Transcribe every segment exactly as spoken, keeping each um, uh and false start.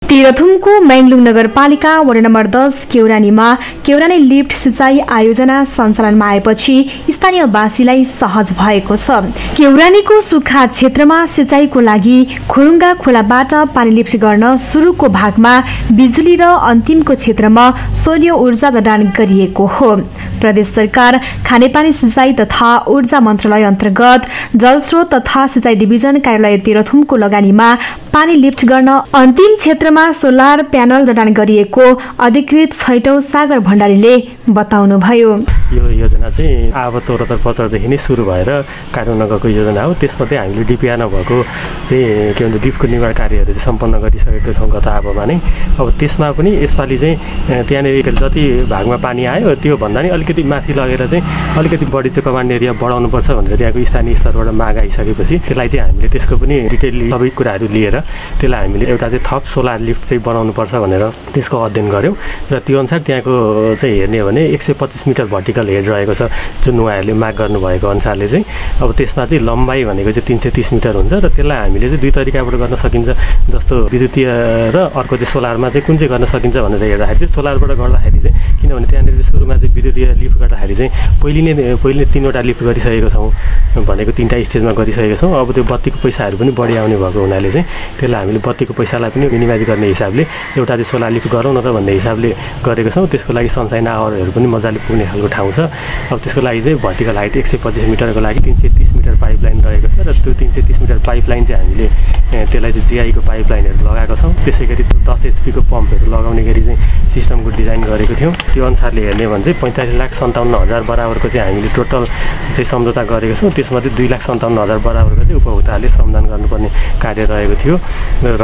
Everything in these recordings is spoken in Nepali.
तेह्रथुमको मैङलुङ नगरपालिका वडा नम्बर दस केौरानीमा केौरानी लिफ्ट सिँचाइ आयोजना सञ्चालनमा आएपछि स्थानीयवासीलाई सहज भएको छ। केौरानीको सुक्खा क्षेत्रमा सिँचाइको लागि खुरुङ्गा खोलाबाट पानी लिफ्ट गर्न सुरुको भागमा बिजुली र अन्तिमको क्षेत्रमा सौर्य ऊर्जा जडान गरिएको हो। प्रदेश सरकार खानेपानी सिँचाइ तथा ऊर्जा मन्त्रालय अन्तर्गत जलस्रोत तथा सिँचाइ डिभिजन कार्यालय तेह्रथुमको लगानीमा पानी लिफ्ट गर्न अन्तिम क्षेत्रमा सोलर प्यानल जडान गरिएको अधिकृत छैटौं सागर भण्डारीले बताउनुभयो। यो योजना चाहिँ आब चौहत्तर पचहत्तरदेखि नै सुरु भएर कार्यान्वयन गएको योजना हो। त्यसमध्ये हामीले डिपिआर नभएको चाहिँ के भन्छ लिफ्टको निर्माण कार्यहरू चाहिँ सम्पन्न गरिसकेको छौँ गत आबमा नै। अब त्यसमा पनि यसपालि चाहिँ त्यहाँनिर जति भागमा पानी आयो त्यो भन्दा नि अलिकति माथि लगेर चाहिँ अलिकति बढी चाहिँ कमान्ड एरिया बढाउनुपर्छ भनेर त्यहाँको स्थानीय स्तरबाट माग आइसकेपछि त्यसलाई चाहिँ हामीले त्यसको पनि डिटेलली सबै कुराहरू लिएर त्यसलाई हामीले एउटा चाहिँ थप सोलर लिफ्ट चाहिँ बनाउनुपर्छ भनेर त्यसको अध्ययन गऱ्यौँ र त्यो अनुसार त्यहाँको चाहिँ हेर्ने हो भने एक सय पच्चिस मिटर भर्टिकल हेड रहेको छ जुन उहाँहरूले माग गर्नुभएको अनुसारले चाहिँ। अब त्यसमा चाहिँ लम्बाइ भनेको चाहिँ तिन सय तिस मिटर हुन्छ र त्यसलाई हामीले चाहिँ दुई तरिकाबाट गर्न सकिन्छ। जस्तो विद्युतीय र अर्को चाहिँ सोलरमा चाहिँ कुन चाहिँ गर्न सकिन्छ भनेर हेर्दाखेरि चाहिँ सोलरबाट गर्दाखेरि चाहिँ किनभने त्यहाँनिर चाहिँ सुरुमा चाहिँ विद्युतीय लिफ्ट गर्दाखेरि चाहिँ पहिले नै पहिले तिनवटा लिफ्ट गरिसकेको छौँ भनेको तिनवटा स्टेजमा गरिसकेको छौँ। अब त्यो बत्तीको पैसाहरू पनि बढी आउने भएको हुनाले चाहिँ त्यसलाई हामीले बत्तीको पैसालाई पनि मिनिमाइज गर्ने हिसाबले एउटा चाहिँ सोलर लिफ्ट गरौँ न त भन्ने हिसाबले गरेको छौँ। त्यसको लागि सनसाइन आवरहरू पनि मजाले पुग्ने खालको ठाउँ छ। अब त्यसको लागि चाहिँ भर्टिकल हाइट एक सय पच्चिस मिटरको लागि तिन सय तिस मिटर पाइपलाइन रहेको छ र त्यो तिन सय तिस मिटर पाइपलाइन चाहिँ हामीले त्यसलाई चाहिँ जिआईको पाइपलाइनहरू लगाएको छौँ। त्यसै गरी दस एचपीको पम्पहरू लगाउने गरी चाहिँ सिस्टमको डिजाइन गरेको थियौँ। त्यो अनुसारले हेर्ने भने चाहिँ पैँतालिस लाख सन्ताउन्न हजार बराबरको चाहिँ हामीले टोटल चाहिँ सम्झौता गरेको छौँ। त्यसमध्ये दुई लाख सन्ताउन्न हजार बराबरको चाहिँ उपभोक्ताहरूले सम्झान गर्नुपर्ने कार्य रहेको थियो र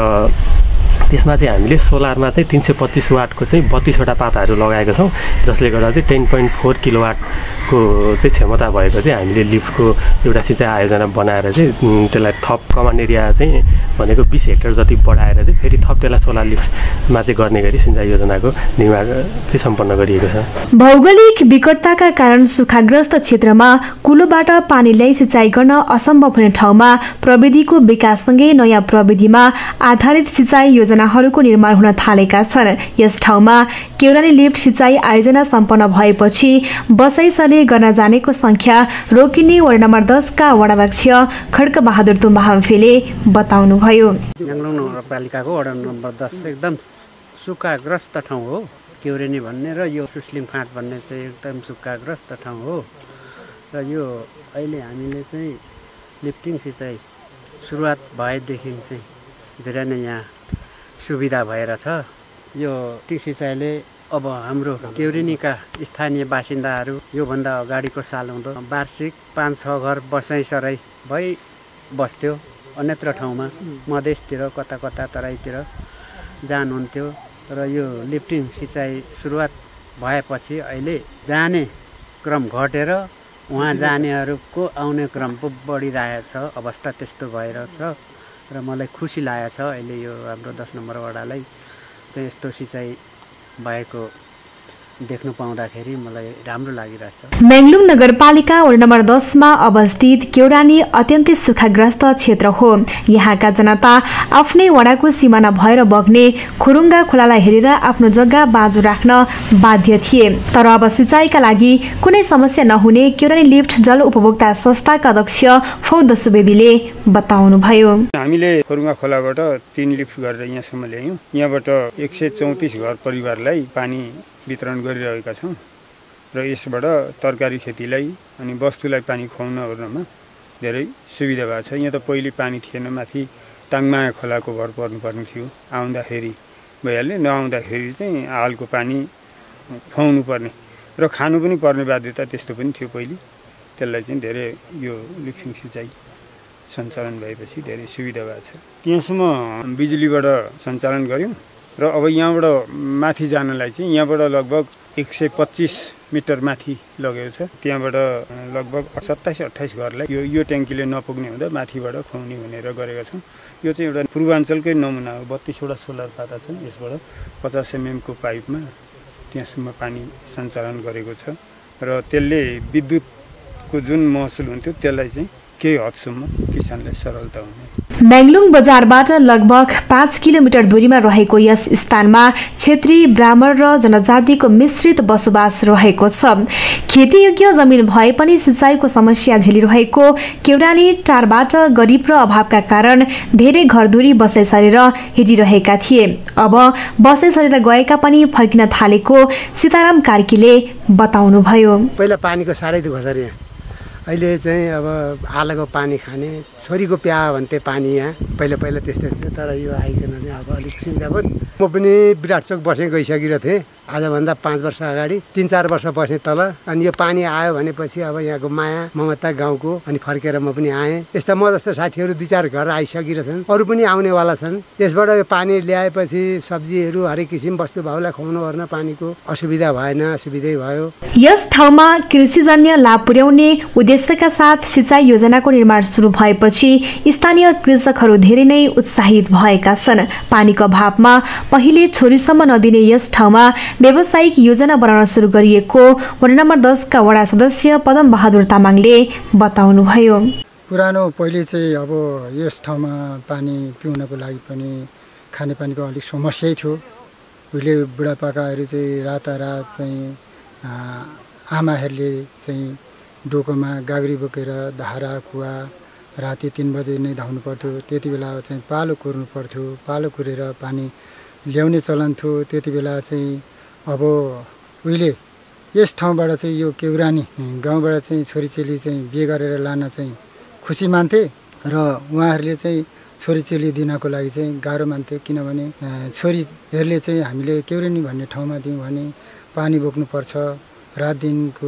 त्यसमा चाहिँ हामीले सोलरमा चाहिँ तिन सय पच्चिस वाटको चाहिँ बत्तीसवटा पाताहरू लगाएका छौँ जसले गर्दा चाहिँ टेन पोइन्ट फोर किलो वाटको चाहिँ क्षमता भएको चाहिँ हामीले लिफ्टको एउटा सिँचाइ आयोजना बनाएर चाहिँ त्यसलाई थप कमान एरिया चाहिँ भनेको बिस हेक्टर जति बढाएर चाहिँ फेरि थप त्यसलाई सोलर लिफ्टमा चाहिँ गर्ने गरी सिँचाइ योजनाको निर्माण चाहिँ सम्पन्न गरिएको छ। भौगोलिक विकटताका कारण सुखाग्रस्त क्षेत्रमा कुलोबाट पानी ल्याई सिँचाइ गर्न असम्भव हुने ठाउँमा प्रविधिको विकाससँगै नयाँ प्रविधिमा आधारित सिँचाइ योजनाहरूको निर्माण हुन थालेका छन्। यस ठाउँमा केौरानी लिफ्ट सिँचाइ आयोजना सम्पन्न भएपछि बसाइसले गर्न जानेको संख्या रोकिने वडा नम्बर दसका वडाध्यक्ष खड्क बहादुर तुम्बाहम्फेले बताउनुभयो। मैङलुङ नगरपालिकाको वडा नम्बर दस एकदम सुक्खाग्रस्त ठाउँ हो। केौरानी भन्ने र यो सुस्लिम फाँट भन्ने चाहिँ एकदम सुक्खाग्रस्त ठाउँ हो र यो अहिले हामीले चाहिँ लिफ्टिङ सिँचाइ सुरुवात भएदेखि चाहिँ धेरै नै यहाँ सुविधा भएर छ। यो टी सिँचाइले अब हाम्रो केौरानीका स्थानीय बासिन्दाहरू योभन्दा अगाडिको साल हुँदो वार्षिक पाँच छ घर बसाइसराई भई बस्थ्यो। अन्यत्र ठाउँमा मधेसतिर कता कता तराईतिर जानुहुन्थ्यो र यो लिफ्टिङ सिँचाइ सुरुवात भएपछि अहिले जाने क्रम घटेर उहाँ जानेहरूको आउने क्रम पो बढिरहेछ। अवस्था त्यस्तो भएर छ र मलाई खुसी लागेको छ अहिले यो हाम्रो दस नम्बर वडालाई चाहिँ यस्तो सिँचाइ भएको देख्नु पाउँदाखेरि मलाई राम्रो लागिरहेछ। मैङलुङ नगरपालिका वडा नम्बर दसमा अवस्थित केौरानी अत्यन्तै सुखाग्रस्त क्षेत्र हो। यहाँका जनता आफ्नै वडाको सिमाना भएर बग्ने खुरुङ्गा खोलालाई हेरेर आफ्नो जग्गा बाँझो राख्न बाध्य थिए। तर अब सिँचाइका लागि कुनै समस्या नहुने केौरानी लिफ्ट जल उपभोक्ता संस्थाका अध्यक्ष फौद सुवेदीले बताउनुभयो। हामीले खुरुङ्गा खोलाबाट तीन लिफ्ट गरेर यहाँसम्म ल्यायौँ। यहाँबाट एक सय चौतिस घर परिवारलाई पानी वितरण गरिरहेका छौँ र यसबाट तरकारी खेतीलाई अनि वस्तुलाई पानी खुवाउन ओर्नमा धेरै सुविधा भएको छ। यहाँ त पहिले पानी थिएन, माथि टाङमाया खोलाको भर पर्नुपर्ने थियो। आउँदाखेरि भइहाल्ने, नआउँदाखेरि चाहिँ हालको पानी खुवाउनु पर्ने र खानु पनि पर्ने बाध्यता त्यस्तो पनि थियो पहिले। त्यसलाई चाहिँ धेरै यो लिफ्टिङ सिँचाइ सञ्चालन भएपछि धेरै सुविधा भएको छ। त्यहाँसम्म बिजुलीबाट सञ्चालन गऱ्यौँ र अब यहाँबाट माथि जानलाई चाहिँ यहाँबाट लगभग एक सय पच्चिस मिटर माथि लगेको छ। त्यहाँबाट लगभग सत्ताइस अट्ठाइस घरलाई यो यो ट्याङ्कीले नपुग्ने हुँदा माथिबाट खुवाउने भनेर गरेका छौँ। यो चाहिँ एउटा पूर्वाञ्चलकै नमुना हो। बत्तीसवटा सोलर पाता छन्, यसबाट पचास एमएमको पाइपमा त्यहाँसम्म पानी सञ्चालन गरेको छ र त्यसले विद्युतको जुन महसुल हुन्थ्यो त्यसलाई चाहिँ केही हदसम्म किसानलाई सरलता हुने। म्याङ्लुङ बजारबाट लगभग पाँच किलोमिटर दूरीमा रहेको यस स्थानमा क्षेत्री ब्राह्मण र जनजातिको मिश्रित बसोबास रहेको छ। खेतीयोग्य जमिन भए पनि सिँचाइको समस्या झेलिरहेको केउरानी टारबाट गरिब र अभावका कारण धेरै घरधुरी बसाइ सरेर हिँडिरहेका थिए। अब बसाइ सरेर गएका पनि फर्किन थालेको सीताराम कार्कीले बताउनुभयो। पहिला पानीको साह्रै दुःख छ यहाँ, अहिले चाहिँ अब आलाको पानी खाने, छोरीको प्या भन्थे पानी यहाँ पहिला पहिला त्यस्तै थियो। तर यो आइकन चाहिँ अब अलिक सुविधा भयो। म पनि विराटचोक बसेँ गइसकिरहेको थिएँ आजभन्दा पाँच वर्ष अगाडि, तिन चार वर्ष बसेँ तल। अनि यो पानी आयो भनेपछि अब यहाँको माया ममता गाउँको अनि फर्केर म पनि आएँ। यस्ता म जस्तो साथीहरू दुई चार घर आइसकिरहेछन्, अरू पनि आउनेवाला छन्। त्यसबाट यो पानी ल्याएपछि सब्जीहरू हरेक किसिम वस्तु भाउलाई खुवाउनु ओर्न पानीको असुविधा भएन, सुविधै भयो। यस ठाउँमा कृषिजन्य लाभ पुर्याउने उद्देश्यका साथ सिँचाइ योजनाको निर्माण सुरु भएपछि स्थानीय कृषकहरू धेरै नै उत्साहित भएका छन्। पानीको अभावमा पहिले छोरीसम्म नदिने यस ठाउँमा व्यावसायिक योजना बनाउन सुरु गरिएको वडा नम्बर दसका वडा सदस्य पदम बहादुर तामाङले बताउनुभयो। पुरानो पहिले चाहिँ अब यस ठाउँमा पानी पिउनको लागि पनि खानेपानीको अलिक समस्यै थियो। उहिले बुढापाकाहरू चाहिँ रातारात चाहिँ आमाहरूले चाहिँ डोकोमा गाग्री बोकेर धारा कुवा राति तीन बजे नै धाउनु पर्थ्यो। त्यति बेला चाहिँ पालो कुर्नु पर्थ्यो। पालो कुरेर पानी ल्याउने चलन थियो। त्यति बेला चाहिँ अब उहिले यस ठाउँबाट चाहिँ यो केउरानी गाउँबाट चाहिँ छोरीचेली चाहिँ बिहे गरेर लान चाहिँ खुसी मान्थे र उहाँहरूले चाहिँ छोरीचेली दिनको लागि चाहिँ गाह्रो मान्थे। किनभने छोरीहरूले चाहिँ हामीले केउरानी भन्ने ठाउँमा दियौँ भने पानी बोक्नुपर्छ, रात दिनको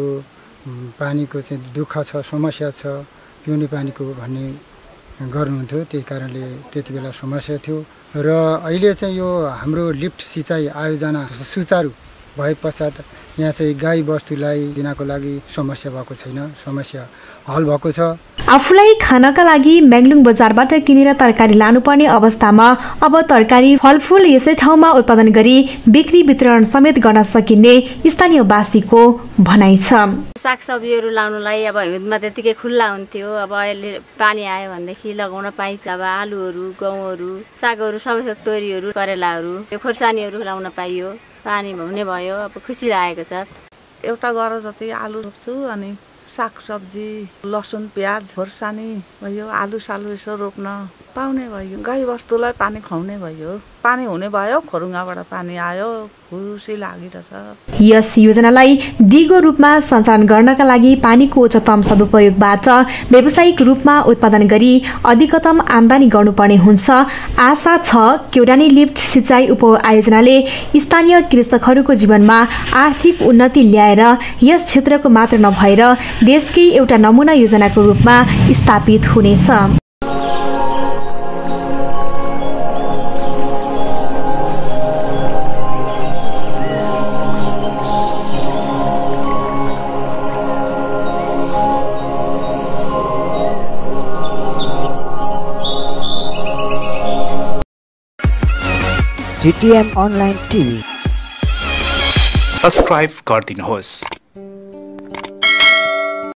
पानीको चाहिँ दुःख छ, समस्या छ, पिउने पानीको भन्ने गर्नुहुन्थ्यो। त्यही कारणले त्यति बेला समस्या थियो। र अहिले चाहिँ यो हाम्रो लिफ्ट सिँचाइ आयोजना सुचारू भए पश्चात यहाँ चाहिँ गाई बस्तुलाई दिनको लागि समस्या भएको छैन, समस्या हल भएको छ। आफूलाई खानका लागि म्याङ्लुङ बजारबाट किनेर तरकारी लानुपर्ने अवस्थामा अब तरकारी फलफुल यसै ठाउँमा उत्पादन गरी बिक्री वितरण समेत गर्न सकिने स्थानीयवासीको भनाइ छ। सागसब्जीहरू लाउनुलाई अब हिउँदमा त्यतिकै खुल्ला हुन्थ्यो। अब अहिले पानी आयो भनेदेखि लगाउन पाइन्छ। अब आलुहरू, गहुँहरू, सागहरू, सबै तोरीहरू, करेलाहरू, यो खोर्सानीहरू लाउन पाइयो। पानी हुने भयो, अब खुसी लागेको छ। एउटा गर जति आलु रोप्छु, अनि सागसब्जी, लसुन, प्याज, खोर्सानी भयो, आलु सालु यसो रोप्न पाउने भयो। गाई बस्तुलाई पानी खुवाउने भयो। पानी हुने भयो, खोरुङ्गाबाट पानी आयो, खुसी लागिरहेछ। यस योजनालाई दिगो रूपमा सञ्चालन गर्नका लागि पानीको उच्चतम सदुपयोगबाट व्यावसायिक रूपमा उत्पादन गरी अधिकतम आम्दानी गर्नुपर्ने हुन्छ। आशा छ केउरानी लिफ्ट सिँचाइ उप आयोजनाले स्थानीय कृषकहरूको जीवनमा आर्थिक उन्नति ल्याएर यस क्षेत्रको मात्र नभएर देशकै एउटा नमुना योजनाको रूपमा स्थापित हुनेछ। टिटिएम अनलाइन टिभी सब्सक्राइब गरिदिनुहोस्।